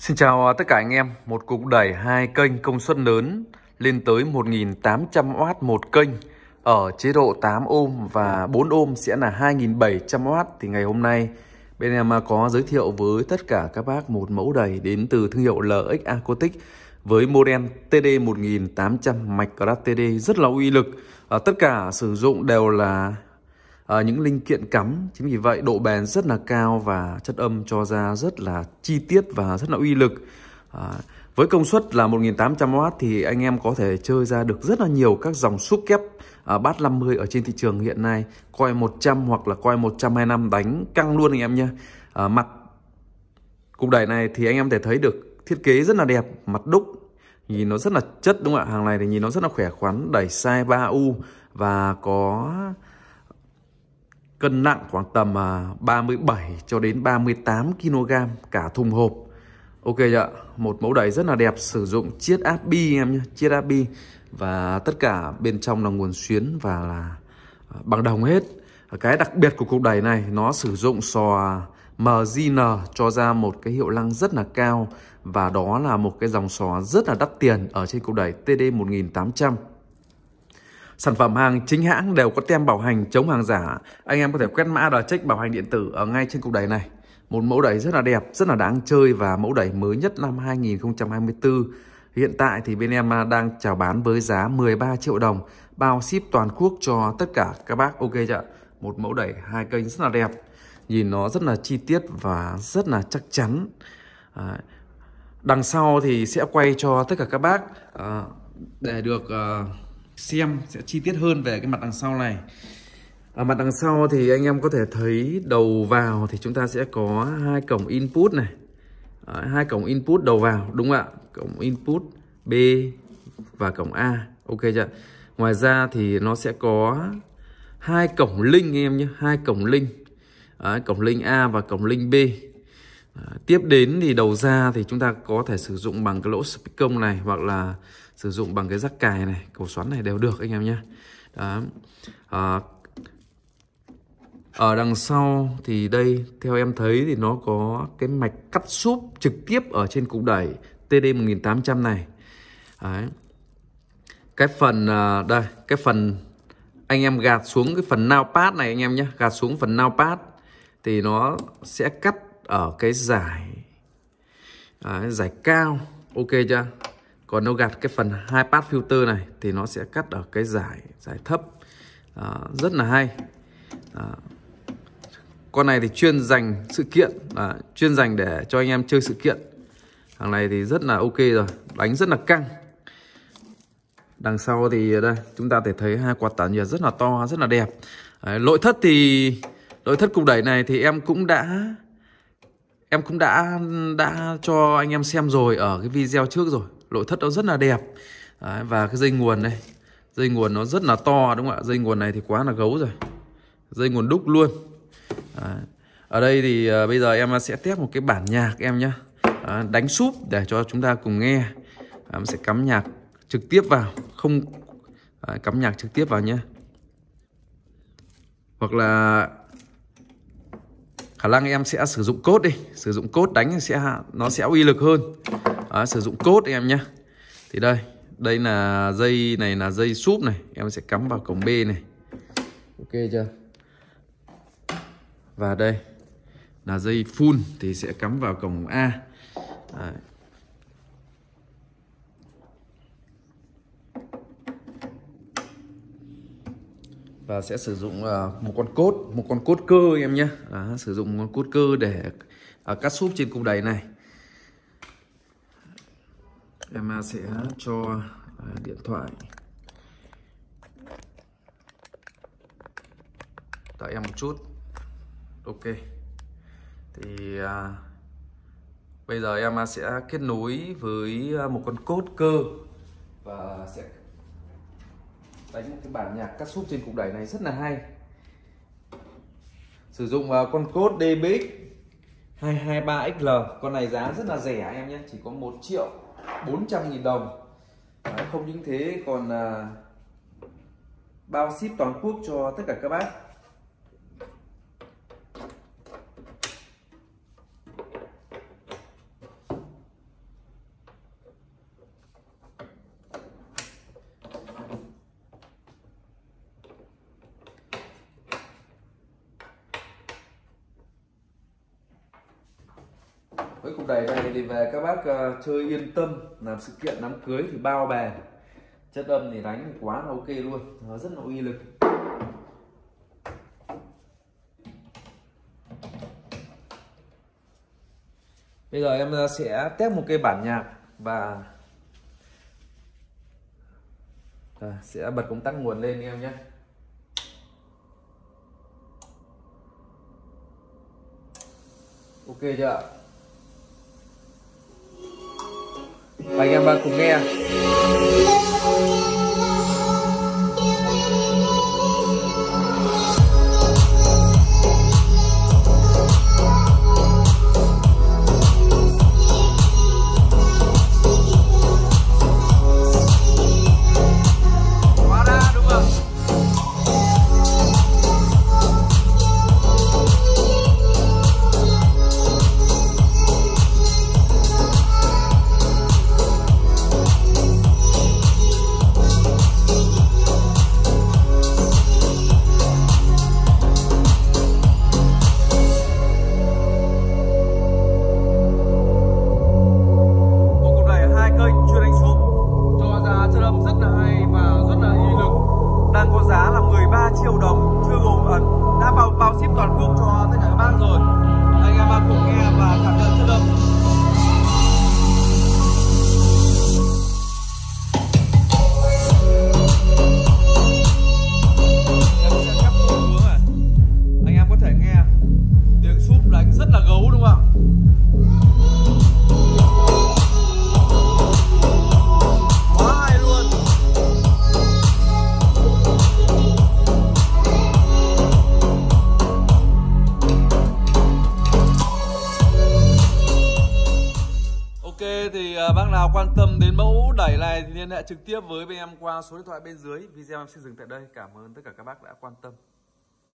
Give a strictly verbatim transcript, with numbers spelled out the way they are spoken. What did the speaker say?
Xin chào tất cả anh em. Một cục đẩy hai kênh công suất lớn lên tới một nghìn tám trăm oát một kênh ở chế độ tám ôm và bốn ôm sẽ là hai nghìn bảy trăm oát. Thì ngày hôm nay bên em có giới thiệu với tất cả các bác một mẫu đẩy đến từ thương hiệu lờ ích Acoustic với model tê đê một nghìn tám trăm mạch Craft tê đê rất là uy lực. À, tất cả sử dụng đều là À, những linh kiện cắm, chính vì vậy độ bền rất là cao và chất âm cho ra rất là chi tiết và rất là uy lực. À, với công suất là một nghìn tám trăm oát thì anh em có thể chơi ra được rất là nhiều các dòng xúc kép à, bass năm mươi ở trên thị trường hiện nay, coil một trăm hoặc là coil một trăm hai mươi lăm đánh căng luôn anh em nhé. À, mặt cục đẩy này thì anh em thể thấy được thiết kế rất là đẹp, mặt đúc nhìn nó rất là chất đúng không ạ? Hàng này thì nhìn nó rất là khỏe khoắn, đẩy size ba u và có cân nặng khoảng tầm ba mươi bảy cho đến ba mươi tám ki lô gam cả thùng hộp. Ok chưa? Một mẫu đẩy rất là đẹp, sử dụng chiết áp bi em nhé, chiết áp bi và tất cả bên trong là nguồn xuyến và là bằng đồng hết. Cái đặc biệt của cục đẩy này nó sử dụng sò em giê en cho ra một cái hiệu năng rất là cao và đó là một cái dòng sò rất là đắt tiền ở trên cục đẩy tê đê một nghìn tám trăm. Sản phẩm hàng chính hãng đều có tem bảo hành chống hàng giả. Anh em có thể quét mã đờ check bảo hành điện tử ở ngay trên cục đẩy này. Một mẫu đẩy rất là đẹp, rất là đáng chơi và mẫu đẩy mới nhất năm hai nghìn không trăm hai mươi tư. Hiện tại thì bên em đang chào bán với giá mười ba triệu đồng, bao ship toàn quốc cho tất cả các bác. Ok chưa? Một mẫu đẩy hai kênh rất là đẹp, nhìn nó rất là chi tiết và rất là chắc chắn. À, đằng sau thì sẽ quay cho tất cả các bác à, để được uh, xem sẽ chi tiết hơn về cái mặt đằng sau này. Ở mặt đằng sau thì anh em có thể thấy đầu vào thì chúng ta sẽ có hai cổng input này. Đấy, hai cổng input đầu vào đúng không ạ? Cổng input B và cổng A. Ok chưa? Ngoài ra thì nó sẽ có hai cổng link em nhé, hai cổng link. Đấy, cổng link A và cổng link B. Đấy, tiếp đến thì đầu ra thì chúng ta có thể sử dụng bằng cái lỗ speaker này hoặc là sử dụng bằng cái rắc cài này, cầu xoắn này đều được anh em nhé. Đó. À, ở đằng sau thì đây theo em thấy thì nó có cái mạch cắt súp trực tiếp ở trên cục đẩy tê đê một nghìn tám trăm này. Đấy. Cái phần đây, cái phần anh em gạt xuống cái phần nào pad này anh em nhé, gạt xuống phần nào pad thì nó sẽ cắt ở cái giải đấy, giải cao. Ok chưa? Còn nó gạt cái phần hai pass filter này thì nó sẽ cắt ở cái giải giải thấp. À, rất là hay. À, con này thì chuyên dành sự kiện, à, chuyên dành để cho anh em chơi sự kiện. Hàng này thì rất là ok rồi, đánh rất là căng. Đằng sau thì đây chúng ta thể thấy hai quạt tản nhiệt rất là to, rất là đẹp. Đấy, nội thất thì nội thất cục đẩy này thì em cũng đã em cũng đã đã cho anh em xem rồi ở cái video trước rồi. Nội thất nó rất là đẹp. Đấy, và cái dây nguồn đây, dây nguồn nó rất là to đúng không ạ? Dây nguồn này thì quá là gấu rồi, dây nguồn đúc luôn. Đấy. Ở đây thì uh, bây giờ em sẽ test một cái bản nhạc em nhé, đánh súp để cho chúng ta cùng nghe. Em sẽ cắm nhạc trực tiếp vào, không Đấy, cắm nhạc trực tiếp vào nhé. Hoặc là khả năng em sẽ sử dụng cốt đi, sử dụng cốt đánh sẽ nó sẽ uy lực hơn. Đó, sử dụng cốt em nhé. Thì đây, đây là dây này là dây súp này, em sẽ cắm vào cổng B này. Ok chưa? Và đây là dây full thì sẽ cắm vào cổng A. Đấy. Và sẽ sử dụng uh, một con cốt, một con cốt cơ em nhé. Đó, sử dụng một con cốt cơ để uh, cắt súp trên cục đẩy này. Em sẽ cho uh, điện thoại đợi em một chút. Ok. Thì uh, bây giờ em sẽ kết nối với một con cốt cơ và sẽ đánh một cái bản nhạc cắt súp trên cục đẩy này rất là hay. Sử dụng uh, con cốt đê bê ích hai hai ba ích lờ. Con này giá rất là rẻ em nhé, chỉ có một triệu bốn trăm nghìn đồng. Đấy, không những thế còn uh, bao ship toàn quốc cho tất cả các bác. đẩy này thì về các bác uh, chơi yên tâm, làm sự kiện đám cưới thì bao bè. Chất âm thì đánh thì quá là ok luôn, nó rất là uy lực. Bây giờ em sẽ test một cây bản nhạc và à, sẽ bật công tắc nguồn lên em nhé. Ok chưa? Và anh em bạn cùng nghe. Triệu đồng chưa gồm ẩn, đã bao bao ship toàn quốc cho tất cả các bác rồi. Anh em cùng nghe và cảm nhận chất âm. Em sẽ cắt một hướng này. Anh em có thể nghe tiếng súp đánh rất là gấu đúng không ạ? Quá hay luôn. Ok thì bác nào quan tâm đến mẫu đẩy này thì liên hệ trực tiếp với bên em qua số điện thoại bên dưới. Video em xin dừng tại đây. Cảm ơn tất cả các bác đã quan tâm.